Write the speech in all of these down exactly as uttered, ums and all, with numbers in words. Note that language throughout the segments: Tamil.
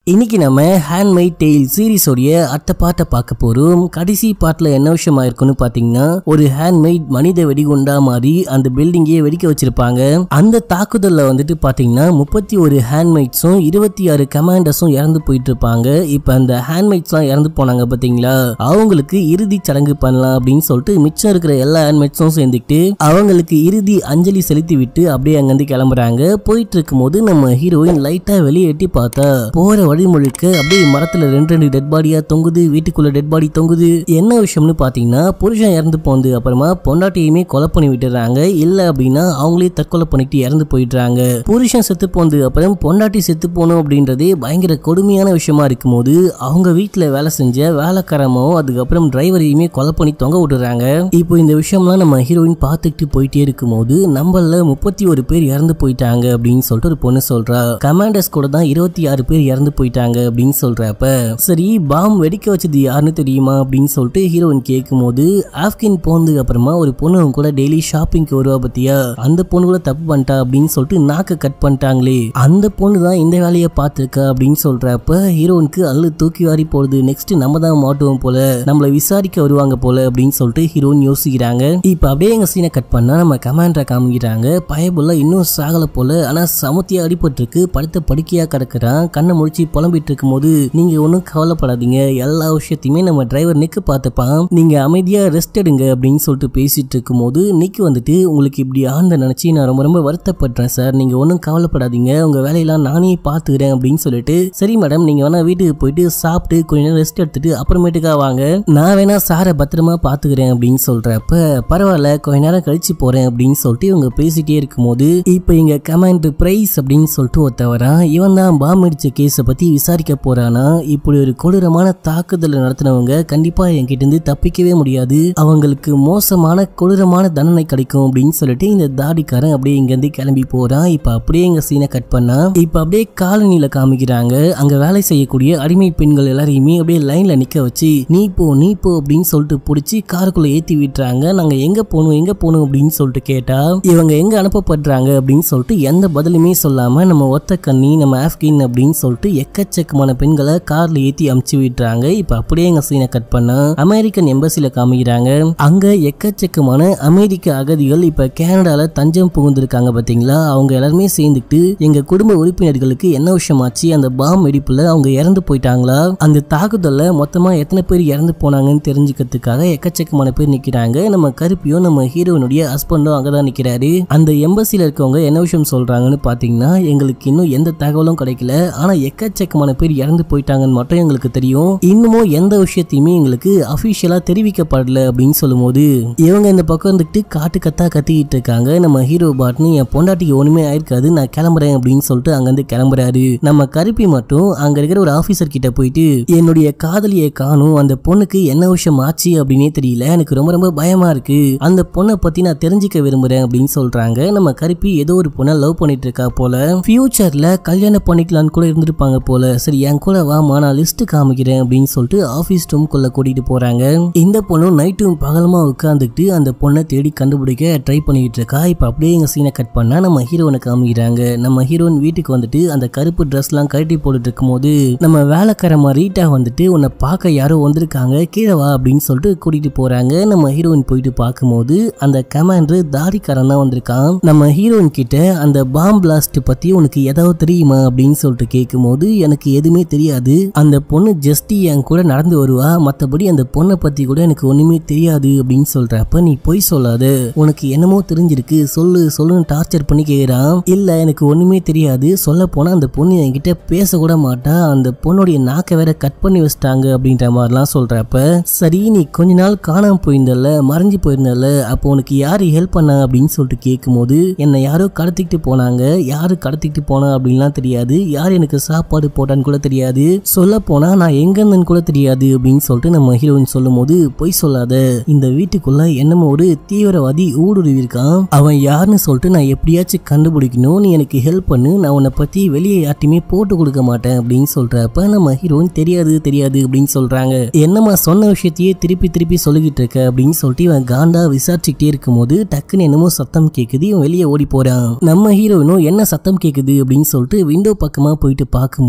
இன்னைக்கு நம்ம ஹேண்ட்மேட் டேல் சீரிஸ் உடைய அடுத்த பாட்டை பார்க்க போறோம். கடைசி பாட்டுல என்ன விஷயமா இருக்குன்னு பாத்தீங்கன்னா, ஒரு ஹேண்ட்மேட் மனித வெடிகுண்டா மாதிரி அந்த பில்டிங்கே வெடிக்க வச்சிருப்பாங்க. அந்த தாக்குதல்ல வந்துட்டு பாத்தீங்கன்னா முப்பத்தி ஒரு ஹேண்ட்மேட்ஸும் இருபத்தி ஆறு கமாண்டர்ஸும் இறந்து போயிட்டு இருப்பாங்க. இப்ப அந்த ஹேண்ட்மேட்ஸ் எல்லாம் இறந்து போனாங்க பாத்தீங்களா, அவங்களுக்கு இறுதி சடங்கு பண்ணலாம் அப்படின்னு சொல்லிட்டு மிச்சம் இருக்கிற எல்லா ஹேண்ட்மேட்ஸும் சேர்ந்துக்கிட்டு அவங்களுக்கு இறுதி அஞ்சலி செலுத்தி விட்டு அப்படியே அங்கிருந்து கிளம்புறாங்க. போயிட்டு இருக்கும் போது நம்ம ஹீரோயின் லைட்டா வெளியே எட்டி பார்த்தா போற வழி முழுக்க அப்படியே மரத்துல ரெண்டு ரெண்டு டெட் பாடியா தொங்குது, வீட்டுக்குள்ள டெட் பாடி தொங்குது. என்ன விஷயம்னு பாத்தீங்கன்னா, புருஷன் இறந்து போந்து அப்புறமா பொண்டாட்டியுமே கொலை பண்ணி விட்டுறாங்க. இல்ல அப்படின்னா அவங்களே தற்கொலை பண்ணிட்டு இறந்து போயிடுறாங்க. புருஷன் செத்து போந்து அப்புறம் பொண்டாட்டி செத்து போனோம் அப்படின்றதே பயங்கர கொடுமையான விஷயமா இருக்கும் போது அவங்க வீட்டுல வேலை செஞ்ச வேலைக்காரமோ அதுக்கப்புறம் டிரைவரையுமே கொலை பண்ணி தொங்க விட்டுறாங்க. இப்போ இந்த விஷயம்லாம் நம்ம ஹீரோயின் பார்த்துக்கிட்டு போயிட்டே இருக்கும் போது நம்மள முப்பத்தி ஒரு பேர் இறந்து போயிட்டாங்க அப்படின்னு சொல்லிட்டு ஒரு பொண்ணு சொல்றா. கமாண்டர்ஸ் கூட தான் இருபத்தி ஆறு பேர் இறந்து போயிட்டாங்க அப்படின்னு சொல்றப்ப, சரி பாம் வெடிக்க வச்சது யாருன்னு தெரியுமா அப்படின்னு சொல்லிட்டு ஹீரோயின் கேட்கும் போது, ஆப்கின் போந்து அப்புறமா ஒரு பொண்ணு கூட டெய்லி ஷாப்பிங்க்கு வருவா பத்தியா, அந்த பொண்ணு கூட தப்பு பண்ணிட்டா அப்படின்னு சொல்லிட்டு நாக்க கட் பண்ணிட்டாங்களே, அந்த பொண்ணு தான் இந்த வேலையை பார்த்திருக்கா அப்படின்னு சொல்றப்ப ஹீரோயினுக்கு அல்லு தூக்கி வாரி போடுது. நெக்ஸ்ட் நம்ம தான் மாட்டுவோம் போல, நம்மள விசாரிக்க வருவாங்க போல அப்படின்னு சொல்லிட்டு ஹீரோயின் யோசிக்கிறாங்க. இப்ப அப்படியே எங்க சீனை கட் பண்ணா நம்ம கமாண்டரை காமிக்கிறாங்க. பயபுள்ள இன்னும் சாகல போல, ஆனா சமத்தியா அடிபட்டு இருக்கு, படுத்த படுக்கையா கிடக்குறான். கண்ணை முடிச்சு புலம்பிட்டு இருக்கும் போது, நீங்க ஒன்னும் கவலைப்படாதீங்க, எல்லா விஷயத்தையுமே நம்ம டிரைவர் நிக்கு பார்த்துப்பான், நீங்க அமைதியா ரெஸ்ட் எடுங்க அப்படின்னு சொல்லிட்டு பேசிட்டு இருக்கும் போது நிக்கு வந்துட்டு, உங்களுக்கு இப்படி ஆழ்ந்த நினைச்சு நான் ரொம்ப ரொம்ப வருத்தப்படுறேன் சார், நீங்க ஒன்னும் கவலைப்படாதீங்க, உங்க வேலையெல்லாம் நானே பாத்துக்கிறேன் அப்படின்னு சொல்லிட்டு, சரி மேடம் நீங்க வேணா வீட்டுக்கு போயிட்டு சாப்பிட்டு கொஞ்ச நேரம் ரெஸ்ட் எடுத்துட்டு அப்புறமேட்டுக்கா வாங்க, நான் வேணா சாரை பத்திரமா பாத்துக்கிறேன் அப்படின்னு சொல்றப்ப, பரவாயில்ல கொஞ்ச நேரம் கழிச்சு போறேன் அப்படின்னு சொல்லிட்டு இவங்க பேசிட்டே இருக்கும் போது, இப்ப இங்க கமாண்ட் பிரைஸ் அப்படின்னு சொல்லிட்டு ஒருத்தவரா, இவன் தான் பாம் அடிச்ச கேஸ பத்தி விசாரிக்க போறானா. இப்படி ஒரு கொடூரமான தாக்குதல் நடத்தினவங்க கண்டிப்பா என்கிட்ட இருந்து தப்பிக்கவே முடியாது, அவங்களுக்கு மோசமான கொடூரமான தண்டனை கிடைக்கும் அப்படின்னு சொல்லிட்டு இந்த தாடிக்காரன் அப்படியே இங்க இருந்து கிளம்பி போறான். இப்ப அப்படியே எங்க சீனை கட் பண்ணா, இப்ப அப்படியே காலனில காமிக்கிறாங்க. அங்க வேலை செய்யக்கூடிய அடிமை பெண்கள் எல்லாரையுமே அப்படியே லைன்ல நிக்க வச்சு, நீ போ நீ போ அப்படின்னு சொல்லிட்டு பிடிச்சி காருக்குள்ள ஏத்தி விட்டுறாங்க. நாங்க எங்க போகணும் எங்க போகணும் அப்படின்னு சொல்லிட்டு கேட்டா, இவங்க எங்க அனுப்பப்படுறாங்க அப்படின்னு சொல்லிட்டு எந்த பதிலுமே சொல்லாம நம்ம ஒத்த கண்ணி நம்ம ஆப்கின் அப்படின்னு சொல்லிட்டு எக்கச்சக்கமான பெண்களை கார்ல ஏத்தி அமுச்சு விட்டுறாங்க. இப்ப அப்படியே எங்க சீனை கட் பண்ணா அமெரிக்கன் எம்பசில காமிக்கிறாங்க. அங்க எக்கச்சக்கமான அமெரிக்க அகதிகள் இப்ப கனடால தஞ்சம் புகுந்திருக்காங்க பாத்தீங்களா, அவங்க எல்லாருமே சேர்ந்துட்டு எங்க குடும்ப உறுப்பினர்களுக்கு என்ன விஷயமாச்சு, அந்த பாம் வெடிப்புல அவங்க இறந்து போயிட்டாங்களா, அந்த தாக்குதல்ல மொத்தமா எத்தனை பேர் இறந்து போனாங்கன்னு தெரிஞ்சுக்கிறதுக்காக எக்கச்சக்கமான பேர் நிக்கிறாங்க. நம்ம கருப்பியோ நம்ம ஹீரோனுடைய ஹஸ்பண்டும் அங்கதான் நிக்கிறாரு. அந்த எம்பசில இருக்கவங்க என்ன விஷயம் சொல்றாங்கன்னு பாத்தீங்கன்னா, எங்களுக்கு இன்னும் எந்த தகவலும் கிடைக்கல, ஆனா எக்கச்சக்கமான பேர் இறந்து போயிட்டாங்கன்னு மட்டும் எங்களுக்கு தெரியும், இன்னமும் எந்த விஷயத்தையுமே எங்களுக்கு அபிஷியலா தெரிவிக்கப்படல அப்படின்னு சொல்லும் போது, இவங்க இந்த பக்கம் இருந்துட்டு காட்டு கத்தா கத்திக்கிட்டு இருக்காங்க. நம்ம ஹீரோ பாட்னு என் பொண்டாட்டிக்கு ஒண்ணுமே ஆயிருக்காது, நான் கிளம்புறேன் அப்படின்னு சொல்லிட்டு அங்க இருந்து கிளம்புறாரு. நம்ம கருப்பி மட்டும் அங்க இருக்கிற ஒரு ஆபீசர் கிட்ட போயிட்டு, என்னுடைய காதலியை காணும், அந்த பொண்ணுக்கு என்ன விஷயம் ஆச்சு அப்படின்னே தெரியல, எனக்கு ரொம்ப ரொம்ப பயமா இருக்கு, அந்த பொண்ணை பத்தி நான் தெரிஞ்சுக்க விரும்புறேன் அப்படின்னு சொல்றாங்க. நம்ம கருப்பி ஏதோ ஒரு பொண்ணை லவ் பண்ணிட்டு இருக்கா போல, ஃபியூச்சர்ல கல்யாணம் பண்ணிக்கலான்னு கூட இருந்திருப்பாங்க போல, சரி என் கூட வாமா நான் லிஸ்ட் காமிக்கிறேன் அப்படின்னு சொல்லிட்டு ஆபீஸ் ரூம்குள்ள கூட்டிட்டு போறாங்க. இந்த பொண்ணு நைட்டும் பகலமா உட்கார்ந்துட்டு அந்த பொண்ணை தேடி கண்டுபிடிக்க ட்ரை பண்ணிட்டு இருக்கா. இப்ப அப்படியே எங்க சீனை கட் பண்ணா நம்ம ஹீரோனை காமிக்கிறாங்க. நம்ம ஹீரோயின் வீட்டுக்கு வந்துட்டு அந்த கருப்பு ட்ரெஸ் எல்லாம் கழட்டி போட்டுட்டு இருக்கும் போது, நம்ம வேலைக்காரமா ரீட்டா வந்துட்டு உன்னை பார்க்க யாரோ வந்திருக்காங்க, கீழே வா அப்படின்னு சொல்லிட்டு கூட்டிட்டு போறாங்க. நம்ம ஹீரோயின் போயிட்டு பார்க்கும்போது அந்த கமாண்டர் தாடிக்காரன் தான் வந்திருக்கான். நம்ம ஹீரோயின் கிட்ட அந்த பாம் பிளாஸ்ட் பத்தி உனக்கு ஏதாவது தெரியுமா அப்படின்னு சொல்லிட்டு கேட்கும் போது, எனக்கு எதுவுமே தெரியாது, அந்த பொண்ணு ஜஸ்ட் என் கூட நடந்து வருவா, மத்தபடி அந்த பொண்ணை பத்தி கூட எனக்கு ஒண்ணுமே தெரியாது அப்படின்னு சொல்றப்ப, நீ பொய் சொல்லாத, உனக்கு என்னமோ தெரிஞ்சிருக்கு சொல்லு சொல்லுன்னு டார்ச்சர் பண்ணி கேக்குறான். இல்ல எனக்கு ஒண்ணுமே தெரியாது, சொல்ல போனா அந்த பொண்ணு என்கிட்ட பேச கூட மாட்டா, அந்த பொண்ணுடைய நாக்க வேற கட் பண்ணி வச்சிட்டாங்க அப்படின்ற மாதிரிலாம் சொல்றப்ப, சரி நீ கொஞ்ச நாள் காணாம போயிருந்தல, மறைஞ்சு போயிருந்தல, அப்போ உனக்கு யாரு ஹெல்ப் பண்ணா அப்படின்னு சொல்லிட்டு கேட்கும் போது, என்னை யாரோ கடத்திக்கிட்டு போனாங்க, யாரு கடத்திக்கிட்டு போனா அப்படின்லாம் தெரியாது, யார் எனக்கு சாப்பாடு போட்டான்னு கூட தெரியாது, சொல்ல போனா நான் எங்க இருந்தேன்னு கூட தெரியாது அப்படின்னு சொல்லிட்டு நம்ம ஹீரோயின் சொல்லும் போது, பொய் சொல்லாத, இந்த வீட்டுக்குள்ள என்னமோ ஒரு தீவிரவாதி ஊடுருவி இருக்கான், அவன் யாருன்னு சொல்லிட்டு நான் எப்படியாச்சும் கண்டுபிடிக்கணும், நீ எனக்கு ஹெல்ப் பண்ணு, நான் உன்னை பத்தி வெளியே யார்ட்டுமே போட்டு கொடுக்க மாட்டேன் அப்படின்னு சொல்றப்ப நம்ம ஹீரோயின் தெரியாது தெரியாது அப்படின்னு சொல்றாங்க. என்னமா சொன்ன விஷயத்தையே திருப்பி திருப்பி சொல்லிக்கிட்டு இருக்க அப்படின்னு சொல்லிட்டு இவன் காண்டா விசாரிச்சுக்கிட்டே இருக்கும் போது டக்குன்னு என்னமோ சத்தம் கேக்குது, இவன் வெளியே ஓடி போறான். நம்ம ஹீரோயினும் என்ன சத்தம் கேக்குது அப்படின்னு சொல்லிட்டு விண்டோ பக்கமா போயிட்டு பார்க்கும்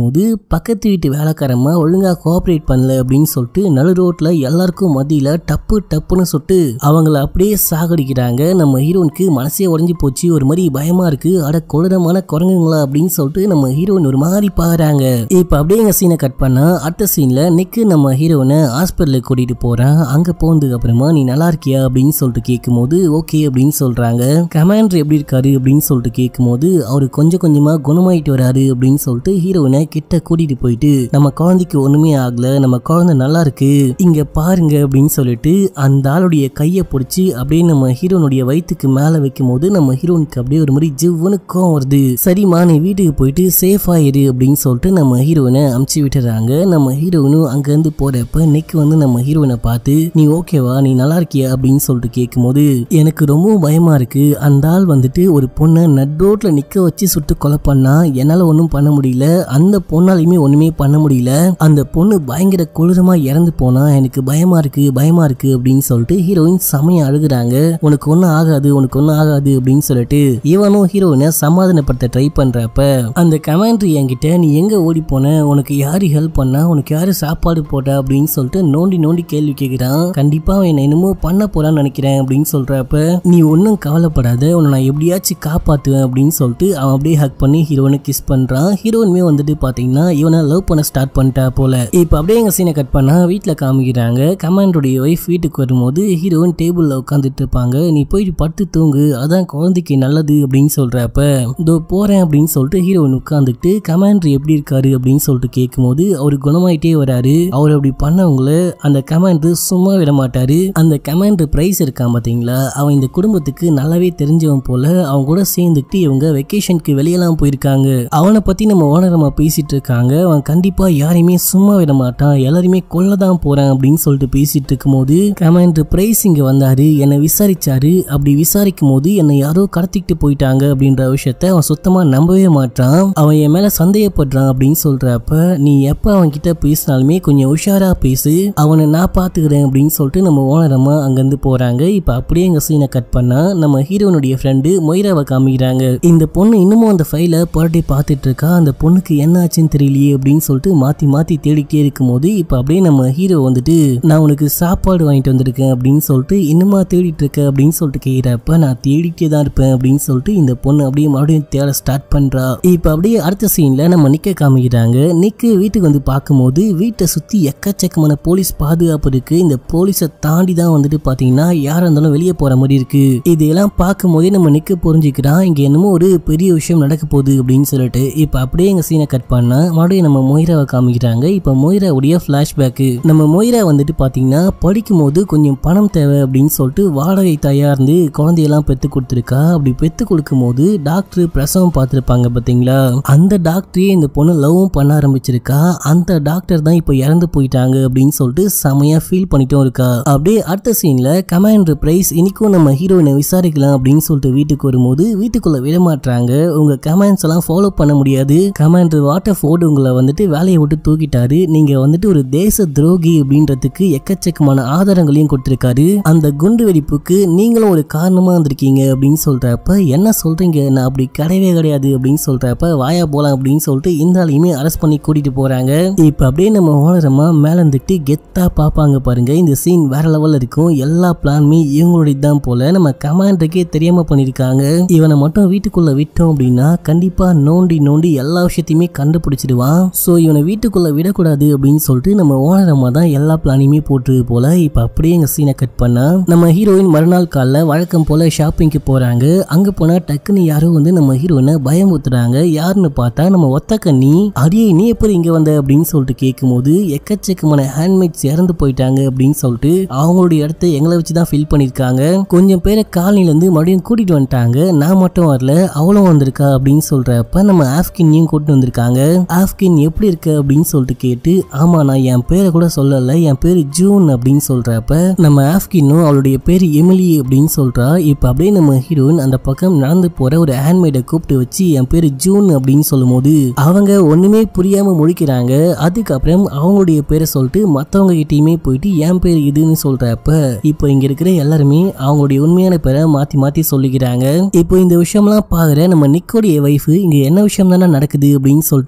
இருக்கும்போது பக்கத்து வீட்டு வேலைக்காரமா ஒழுங்கா கோஆபரேட் பண்ணல அப்படின்னு சொல்லிட்டு நடு ரோட்ல எல்லாருக்கும் மத்தியில டப்பு டப்புன்னு சொல்லிட்டு அவங்கள அப்படியே சாகடிக்கிறாங்க. நம்ம ஹீரோனுக்கு மனசே உடைஞ்சு போச்சு. ஒரு மாதிரி பயமா இருக்கு. அட கொடூரமான குரங்குங்களா அப்படின்னு சொல்லிட்டு நம்ம ஹீரோயின் ஒரு மாதிரி பாக்குறாங்க. இப்ப அப்படியே எங்க சீனை கட் பண்ணா அடுத்த சீன்ல நிக்கு நம்ம ஹீரோனை ஹாஸ்பிட்டலுக்கு கூட்டிட்டு போறான். அங்க போனதுக்கு அப்புறமா நீ நல்லா இருக்கியா அப்படின்னு சொல்லிட்டு கேட்கும் போது ஓகே அப்படின்னு சொல்றாங்க. கமாண்டர் எப்படி இருக்காரு அப்படின்னு சொல்லிட்டு கேட்கும் போது அவரு கொஞ்சம் கொஞ்சமா குணமாயிட்டு வராரு அப்படின்னு சொல்லிட்டு ஹீரோயினை கிட்ட கூட்டிட்டு போயிட்டு நம்ம குழந்தைக்கு ஒண்ணுமே ஆகல, நம்ம குழந்தை நல்லா இருக்கு, இங்க பாருங்க அப்படின்னு சொல்லிட்டு அந்த ஆளுடைய கையை பிடிச்சி அப்படியே நம்ம ஹீரோனுடைய வயிற்றுக்கு மேல வைக்கும் போது நம்ம ஹீரோனுக்கு அப்படியே ஒரு மாதிரி ஜிவ்வுன்னு கோவம் வருது. சரிம்மா நீ வீட்டுக்கு போயிட்டு சேஃபா இரு அப்படின்னு சொல்லிட்டு நம்ம ஹீரோயினை அமுச்சு விட்டுறாங்க. நம்ம ஹீரோயினும் அங்க இருந்து போறப்ப நிக் வந்து நம்ம ஹீரோயினை பார்த்து நீ ஓகேவா நீ நல்லா இருக்கியா அப்படின்னு சொல்லிட்டு கேட்கும் போது எனக்கு ரொம்ப பயமா இருக்கு. அந்த ஆள் வந்துட்டு ஒரு பொண்ணை நட் ரோட்ல நிக்க வச்சு சுட்டு கொலை பண்ணா என்னால ஒன்னும் பண்ண முடியல, அந்த பொண்ணாலையுமே ஒண்ணுமே பண்ண முடியல, அந்த பொண்ணு பயங்கர கொடூரமா இறந்து போனா எனக்கு பயமா இருக்கு பயமா இருக்கு அப்படின்னு சொல்லிட்டு ஹீரோயின் செமையா அழுகுறாங்க. உனக்கு ஒன்னும் ஆகாது உனக்கு ஒன்னும் ஆகாது அப்படின்னு சொல்லிட்டு இவனும் ஹீரோயினை சமாதானப்படுத்த ட்ரை பண்றப்ப அந்த கமாண்டர் என்கிட்ட நீ எங்க ஓடி போன, உனக்கு யாரு ஹெல்ப் பண்ணா, உனக்கு யாரு சாப்பாடு போட்டா அப்படின்னு சொல்லிட்டு நோண்டி நோண்டி கேள்வி கேட்கிறான். கண்டிப்பா என்ன என்னமோ பண்ண போறான்னு நினைக்கிறேன் அப்படின்னு சொல்றப்ப நீ ஒன்னும் கவலைப்படாத உன்னை நான் எப்படியாச்சும் காப்பாத்துவேன் அப்படின்னு சொல்லிட்டு அவன் அப்படியே ஹக் பண்ணி ஹீரோனை கிஸ் பண்றான். ஹீரோயினுமே வந்துட்டு பாத்தீங்கன்னா இவனை லவ் பண்ண ஸ்டார்ட் பண்ணிட்டா போல. இப்ப அப்படியே எங்க சீனை கட் பண்ணா வீட்டுல காமிக்கிறாங்க. கமாண்டருடைய ஒய்ஃப் வீட்டுக்கு வரும்போது ஹீரோயின் டேபிள்ல உட்காந்துட்டு இருப்பாங்க. நீ போயிட்டு படுத்து தூங்கு அதான் குழந்தைக்கு நல்லது அப்படின்னு சொல்றப்ப இதோ போறேன் அப்படின்னு சொல்லிட்டு ஹீரோயின் உட்காந்துட்டு கமாண்டர் எப்படி இருக்காரு அப்படின்னு சொல்லிட்டு கேட்கும் போது அவரு குணமாயிட்டே வராரு. அவர் அப்படி பண்ணவங்கள அந்த கமாண்டர் சும்மா விட மாட்டாரு. அந்த கமாண்டர் பிரைஸ் இருக்கான் பாத்தீங்களா, அவன் இந்த குடும்பத்துக்கு நல்லாவே தெரிஞ்சவன் போல. அவங்க கூட சேர்ந்துட்டு இவங்க வெக்கேஷனுக்கு வெளியெல்லாம் போயிருக்காங்க. அவனை பத்தி நம்ம ஓனரமா பேசிட்டு இருக்காங்க. அவன் கண்டிப்பா யாரையுமே சும்மா விட மாட்டான், எல்லாருமே கொல்லதான் போறான் அப்படின்னு சொல்லிட்டு பேசிட்டு இருக்கும் போது கமாண்டர் பிரைஸ் இங்க வந்தாரு, என்னை விசாரிச்சாரு. அப்படி விசாரிக்கும் போது என்னை யாரோ கடத்திட்டு போயிட்டாங்க அப்படின்ற விஷயத்த அவன் சுத்தமா நம்பவே மாட்டான். அவன் என் மேல சந்தேகப்படுறான் அப்படின்னு சொல்றப்ப நீ எப்ப அவன் கிட்ட பேசினாலுமே கொஞ்சம் உஷாரா பேசு, அவனை நான் பாத்துக்கிறேன் அப்படின்னு சொல்லிட்டு நம்ம ஓனரமா அங்கிருந்து போறாங்க. இப்ப அப்படியே எங்க சீனை கட் பண்ணா நம்ம ஹீரோனுடைய ஃப்ரெண்டு மொய்ராவை காமிக்கிறாங்க. இந்த பொண்ணு இன்னமும் அந்த ஃபைலை புரட்டி பார்த்துட்டு இருக்கா. அந்த பொண்ணுக்கு என்ன ஆச்சுன்னு தெரியலையே அப்படின்னு சொல்லிட்டு மாத்தி மாத்தி தேடிக்கிட்டே இருக்கும் போது இப்ப அப்படியே நம்ம ஹீரோ வந்துட்டு நான் உனக்கு சாப்பாடு வாங்கிட்டு வந்திருக்கேன் அப்படின்னு சொல்லிட்டு இன்னுமா தேடிட்டு இருக்க அப்படின்னு சொல்லிட்டு கேட்கிறப்ப நான் தேடிட்டே தான் இருப்பேன் அப்படின்னு சொல்லிட்டு இந்த பொண்ணு அப்படியே மறுபடியும் தேட ஸ்டார்ட் பண்றா. இப்ப அப்படியே அடுத்த சீன்ல நம்ம நிக்க காமிக்கிறாங்க. நிக்கு வீட்டுக்கு வந்து பார்க்கும்போது வீட்டை சுத்தி எக்கச்சக்கமான போலீஸ் பாதுகாப்பு இருக்கு. இந்த போலீஸை தாண்டி தான் வந்துட்டு பாத்தீங்கன்னா யாரா இருந்தாலும் வெளியே போற மாதிரி இருக்கு. இதெல்லாம் பார்க்கும் போதே நம்ம நிக்க புரிஞ்சுக்கிறான் இங்க என்னமோ ஒரு பெரிய விஷயம் நடக்க போகுது அப்படின்னு சொல்லிட்டு இப்ப அப்படியே எங்க சீனை கட் பண்ணா மறுபடியும் நம்ம மொய்ராவை காமிக்கிறாங்க. இப்ப மொய்ராவுடைய பிளாஷ்பேக் நம்ம மொய்ரா வந்துட்டு பாத்தீங்கன்னா படிக்கும் போது கொஞ்சம் பணம் தேவை அப்படின்னு சொல்லிட்டு வாடகை தாயா இருந்து குழந்தையெல்லாம் பெத்து கொடுத்துருக்கா. அப்படி பெத்து கொடுக்கும் போது டாக்டர் பிரசவம் பார்த்திருப்பாங்க பாத்தீங்களா, அந்த டாக்டரே இந்த பொண்ணு லவ்வும் பண்ண ஆரம்பிச்சிருக்கா. அந்த டாக்டர் தான் இப்ப இறந்து போயிட்டாங்க அப்படின்னு சொல்லிட்டு செமையா ஃபீல் பண்ணிட்டும் இருக்கா. அப்படியே அடுத்த சீன்ல கமாண்டர் பிரைஸ் இன்னைக்கும் நம்ம ஹீரோயினை விசாரிக்கலாம் அப்படின்னு சொல்லிட்டு வீட்டுக்கு வரும்போது வீட்டுக்குள்ள விட மாட்டாங்க. உங்க கமெண்ட்ஸ் எல்லாம் ஃபாலோ பண்ண முடியாது, கமாண்டர் வாட்டர் ஃபோர்டு உங்களை வந்துட்டு வேலையை விட்டு தூக்கிட்டாரு, நீங்க வந்துட்டு ஒரு தேச துரோகி அப்படின்றதுக்கு எக்கச்சக்கமான ஆதாரங்களையும் கொடுத்திருக்காரு, அந்த குண்டு வெடிப்புக்கு நீங்களும் ஒரு காரணமா இருந்திருக்கீங்க அப்படின்னு சொல்றப்ப என்ன சொல்றீங்க, நான் அப்படி கிடையவே கிடையாது அப்படின்னு சொல்றப்ப வாயா போலாம் அப்படின்னு சொல்லிட்டு இந்த ஆளையுமே அரெஸ்ட் பண்ணி கூட்டிட்டு போறாங்க. இப்ப அப்படியே நம்ம ஓனரமா மேல இருந்துட்டு கெத்தா பாப்பாங்க பாருங்க. இந்த சீன் வேற லெவல்ல இருக்கும். எல்லா பிளானுமே இவங்களுடைய தான் போல. நம்ம கமாண்டருக்கே தெரியாம பண்ணிருக்காங்க. இவனை மட்டும் வீட்டுக்குள்ள விட்டோம் அப்படின்னா கண்டிப்பா நோண்டி நோண்டி எல்லா விஷயத்தையுமே கண்டுபிடிச்சிடுவான். சோ இவனை வீட்டுக்குள்ள விடக்கூடாது அப்படின்னு சொல்லிட்டு நம்ம ஓனரமா தான் எல்லா பிளானையுமே போட்டு போல. இப்ப அப்படியே எங்க சீனை கட் பண்ணா நம்ம ஹீரோயின் மறுநாள் காலைல வழக்கம் போல ஷாப்பிங்க்கு போறாங்க. அங்க போனா டக்குன்னு யாரோ வந்து நம்ம ஹீரோயினை பயமுறுத்துறாங்க. யாருன்னு பார்த்தா நம்ம ஒத்த கண்ணி. அடியே நீ எப்படி இங்க வந்த அப்படின்னு சொல்லிட்டு கேட்கும் போது எக்கச்சக்கமான ஹேண்ட்மேட்ஸ் இறந்து போயிட்டாங்க அப்படின்னு சொல்லிட்டு அவங்களுடைய இடத்த எங்களை வச்சுதான் ஃபில் பண்ணிருக்காங்க. கொஞ்சம் பேரை காலனில இருந்து மறுபடியும் கூட்டிட்டு வந்துட்டாங்க, நான் மட்டும் வரல அவளும் வந்திருக்கா அப்படின்னு சொல்றப்ப நம்ம ஆஃப்கின்னையும் கூட்டிட்டு வந்திருக்காங்க. ஆஃப்கின் எப்படி இருக்க அப்படின்னு சொல்லிட்டு கேட்டு ஆமா நான் என் பேரை கூட சொல்லல, என் பேரு ஜூன் அப்படின்னு சொல்றப்ப நம்ம ஆஃப்கின்னும் அவளுடைய பேரு எமிலி அப்படின்னு சொல்றா. இப்ப அப்படியே நம்ம ஹீரோயின் அந்த பக்கம் நடந்து போற ஒரு ஹேண்ட்மேடை கூப்பிட்டு வச்சு என் பேரு ஜூன் அப்படின்னு சொல்லும் போது அவங்க ஒண்ணுமே புரியாம முடிக்கிறாங்க. அதுக்கப்புறம் அவங்களுடைய பேரை சொல்லிட்டு மத்தவங்க கிட்டயுமே போயிட்டு என் பேர் இதுன்னு சொல்றப்ப இப்போ இங்க இருக்கிற எல்லாருமே அவங்களுடைய உண்மையான பேரை மாத்தி மாத்தி சொல்லிக்கிறாங்க. இப்போ இந்த விஷயம்லாம் பாக்குற நம்ம நிக்கோடைய வைஃப் இங்க என்ன விஷயம் தானே நடக்குது அப்படின்னு சொல்லிட்டு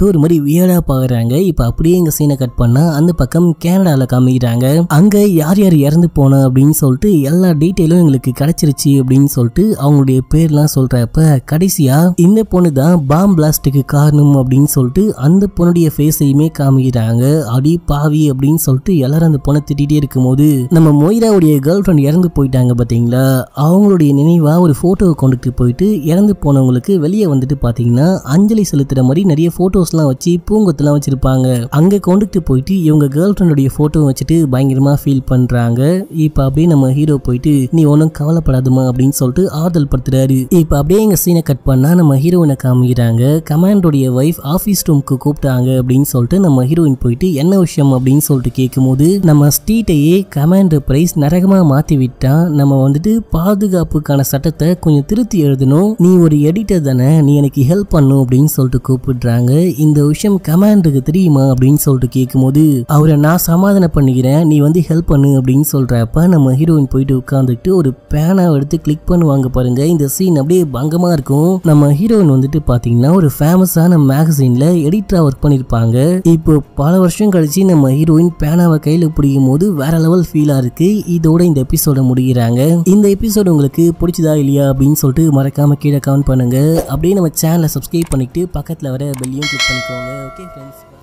சொல்லிட்டு ஒரு மாதிரி வியர்டா பாக்குறாங்க. இப்ப அப்படியே எங்க சீனை கட் பண்ணா அந்த பக்கம் கனடால காமிக்கிறாங்க. அங்க யார் யார் இறந்து போனா அப்படின்னு சொல்லிட்டு எல்லா டீட்டெயிலும் எங்களுக்கு கிடைச்சிருச்சு அப்படின்னு சொல்லிட்டு அவங்களுடைய பேர்லாம் சொல்றப்ப கடைசியா இந்த பொண்ணு தான் பாம் பிளாஸ்டுக்கு காரணம் அப்படின்னு சொல்லிட்டு அந்த பொண்ணுடைய ஃபேஸையுமே காமிக்கிறாங்க. அடி பாவி அப்படின்னு சொல்லிட்டு எல்லாரும் அந்த பொண்ணை திட்டிகிட்டே இருக்கும்போது நம்ம மொய்ராவுடைய கேர்ள் ஃப்ரெண்ட் இறந்து போயிட்டாங்க பாத்தீங்களா, அவங்களுடைய நினைவா ஒரு போட்டோவை கொண்டுட்டு போயிட்டு இறந்து போனவங்களுக்கு வெளியே வந்துட்டு பாத்தீங்கன்னா அஞ்சலி செலுத்துற மாதிரி நிறைய போட்டோஸ்லாம் வச்சு பூங்கொத்தெல்லாம் வச்சிருப்பாங்க. அங்க கொண்டுட்டு போயிட்டு இவங்க கேர்ள் ஃப்ரெண்டுடைய போட்டோ வச்சுட்டு பயங்கரமா ஃபீல் பண்றாங்க. இப்ப அப்படியே நம்ம ஹீரோ போயிட்டு நீ ஒன்னும் கவலைப்படாதுமா அப்படின்னு சொல்லிட்டு ஆறுதல் படுத்துறாரு. இப்ப அப்படியே எங்க சீனை கட் பண்ணா நம்ம ஹீரோயினை காமிக்கிறாங்க. கமாண்டோடைய வைஃப் ஆபீஸ் ரூமுக்கு கூப்பிட்டாங்க அப்படின்னு சொல்லிட்டு நம்ம ஹீரோயின் போயிட்டு என்ன விஷயம் அப்படின்னு சொல்லிட்டு கேட்கும்போது நம்ம ஸ்ட்ரீட்டையே கமாண்டர் பிரைஸ் நரகமா மாத்தி விட்டான், நம்ம வந்துட்டு பாதுகாப்புக்கான சட்டத்தை கொஞ்சம் திருத்தி எழுதணும், நீ ஒரு எடிட்டர் தானே, நீ எனக்கு ஹெல்ப் பண்ணும் அப்படின்னு சொல்லிட்டு கூப்பிடுறாங்க. இந்த விஷயம் கமாண்டருக்கு தெரியுமா அப்படின்னு சொல்லிட்டு கேட்கும்போது அவரை நான் சமாதானம் பண்ணிக்கிறேன், நீ வந்து ஹெல்ப் பண்ணு அப்படின்னு சொல்றப்ப நம்ம ஹீரோயின் போயிட்டு உட்காந்துட்டு ஒரு பேனா எடுத்து கிளிக் பண்ணுவாங்க பாருங்க. இந்த சீன் அப்படியே பங்கமா இருக்கும். நம்ம ஹீரோயின் வந்துட்டு பாத்தீங்கன்னா ஒரு ஃபேமஸான மேகசின்ல எடிட்டரா ஒர்க் பண்ணிருப்பாங்க. இப்போ பல வருஷம் கழிச்சு நம்ம ஹீரோயின் பேனாவை கையில பிடிக்கும் போது வேற லெவல் ஃபீலா இருக்கு. இதோட இந்த எபிசோட முடிகிறாங்க. இந்த எபிசோடு உங்களுக்கு பிடிச்சதா இல்லையா அப்படின்னு சொல்லிட்டு மறக்காம கீழே கமெண்ட் பண்ணுங்க. அப்படியே நம்ம சேனலை சப்ஸ்கிரைப் பண்ணிட்டு பக்கத்துல வர பெல்லையும் கிளிக் பண்ணிக்கோங்க. Okay friends.